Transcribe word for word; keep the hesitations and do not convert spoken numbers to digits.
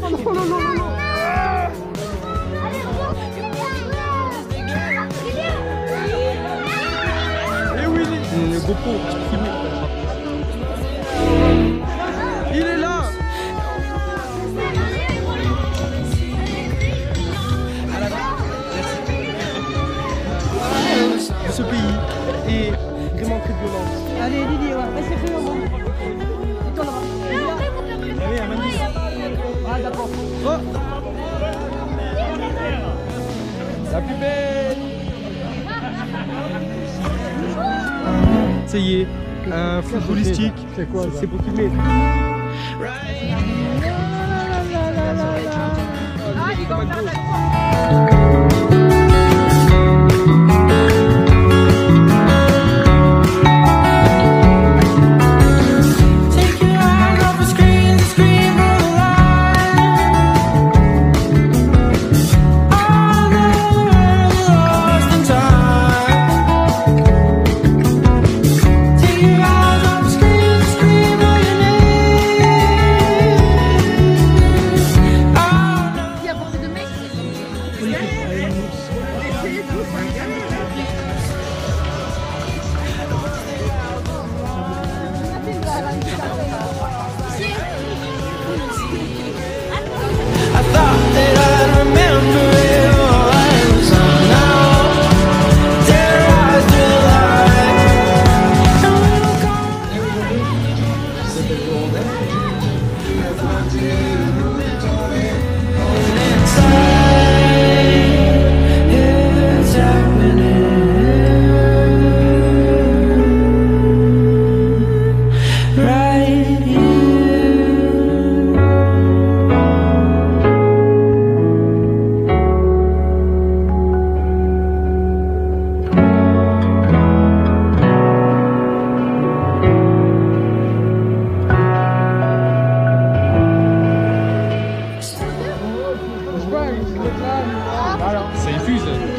non, non, non, non. Et oui, le GoPro, filmé. Il est là. De ce pays est vraiment très violent. Allez Lily, ouais, laissez faire moi. Il tournera. Allez, un indice. Ah d'accord. Oh. La plus belle. Ça y est, un footballistique. C'est quoi ça? C'est pour filmer. Ça infuse.